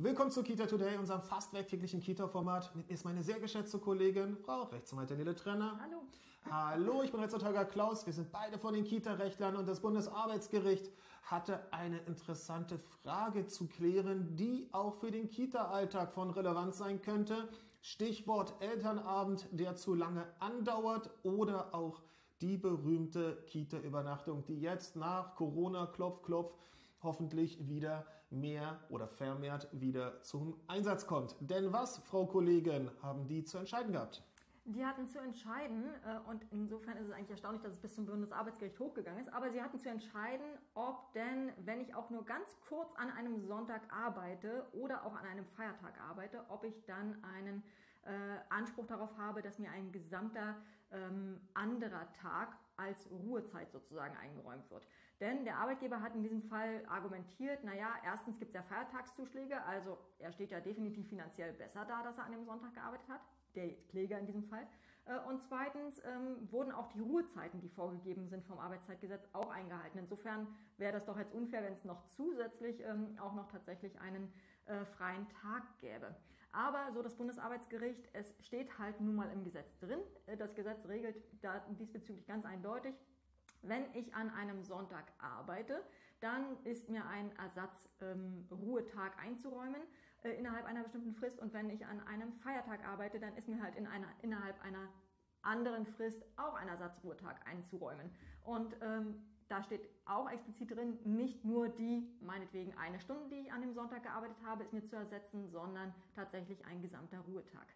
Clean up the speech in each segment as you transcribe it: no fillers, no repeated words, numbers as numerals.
Willkommen zu Kita Today, unserem fast werktäglichen Kita-Format. Mit mir ist meine sehr geschätzte Kollegin, Frau Rechtsanwältin Nele Trenner. Hallo. Hallo, ich bin Rechtsanwalt Holger Klaus. Wir sind beide von den Kita-Rechtlern und das Bundesarbeitsgericht hatte eine interessante Frage zu klären, die auch für den Kita-Alltag von Relevanz sein könnte. Stichwort Elternabend, der zu lange andauert, oder auch die berühmte Kita-Übernachtung, die jetzt nach Corona, Klopf, Klopf, hoffentlich wieder mehr oder vermehrt wieder zum Einsatz kommt. Denn was, Frau Kollegin, haben die zu entscheiden gehabt? Die hatten zu entscheiden, und insofern ist es eigentlich erstaunlich, dass es bis zum Bundesarbeitsgericht hochgegangen ist, aber sie hatten zu entscheiden, ob denn, wenn ich auch nur ganz kurz an einem Sonntag arbeite oder auch an einem Feiertag arbeite, ob ich dann einen Anspruch darauf habe, dass mir ein gesamter anderer Tag als Ruhezeit sozusagen eingeräumt wird. Denn der Arbeitgeber hat in diesem Fall argumentiert, naja, erstens gibt es ja Feiertagszuschläge, also er steht ja definitiv finanziell besser da, dass er an dem Sonntag gearbeitet hat, der Kläger in diesem Fall. Und zweitens wurden auch die Ruhezeiten, die vorgegeben sind vom Arbeitszeitgesetz, auch eingehalten. Insofern wäre das doch jetzt unfair, wenn es noch zusätzlich auch noch tatsächlich einen freien Tag gäbe. Aber so das Bundesarbeitsgericht, es steht halt nun mal im Gesetz drin. Das Gesetz regelt da diesbezüglich ganz eindeutig, wenn ich an einem Sonntag arbeite, dann ist mir ein Ersatzruhetag einzuräumen innerhalb einer bestimmten Frist. Und wenn ich an einem Feiertag arbeite, dann ist mir halt innerhalb einer anderen Frist auch ein Ersatzruhetag einzuräumen. Und da steht auch explizit drin, nicht nur die, meinetwegen eine Stunde, die ich an dem Sonntag gearbeitet habe, ist mir zu ersetzen, sondern tatsächlich ein gesamter Ruhetag.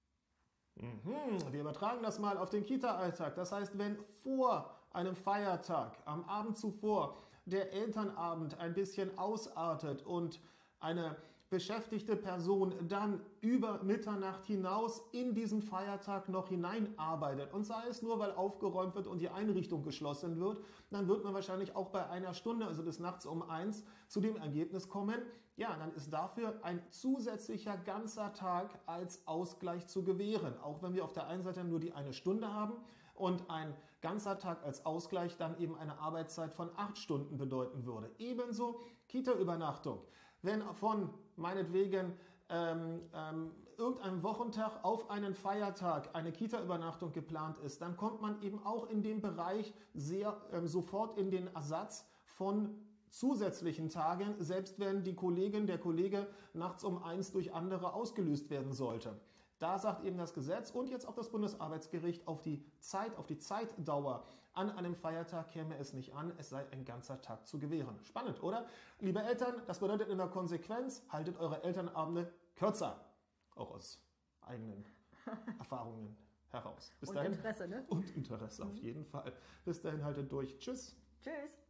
Wir übertragen das mal auf den Kita-Alltag. Das heißt, wenn vor einem Feiertag, am Abend zuvor, der Elternabend ein bisschen ausartet und eine beschäftigte Person dann über Mitternacht hinaus in diesen Feiertag noch hineinarbeitet, und sei es nur, weil aufgeräumt wird und die Einrichtung geschlossen wird, dann wird man wahrscheinlich auch bei einer Stunde, also bis nachts um 1, zu dem Ergebnis kommen, ja, dann ist dafür ein zusätzlicher ganzer Tag als Ausgleich zu gewähren. Auch wenn wir auf der einen Seite nur die eine Stunde haben und ein ganzer Tag als Ausgleich dann eben eine Arbeitszeit von 8 Stunden bedeuten würde. Ebenso Kita-Übernachtung. Wenn von meinetwegen irgendeinem Wochentag auf einen Feiertag eine Kita-Übernachtung geplant ist, dann kommt man eben auch in dem Bereich sofort in den Ersatz von zusätzlichen Tagen, selbst wenn die Kollegin, der Kollege nachts um 1 durch andere ausgelöst werden sollte. Da sagt eben das Gesetz und jetzt auch das Bundesarbeitsgericht, auf die Zeitdauer an einem Feiertag käme es nicht an, es sei ein ganzer Tag zu gewähren. Spannend, oder? Liebe Eltern, das bedeutet in der Konsequenz, haltet eure Elternabende kürzer. Auch aus eigenen Erfahrungen heraus. Bis dahin. Interesse, ne? Und Interesse, auf jeden Fall. Bis dahin haltet durch. Tschüss. Tschüss.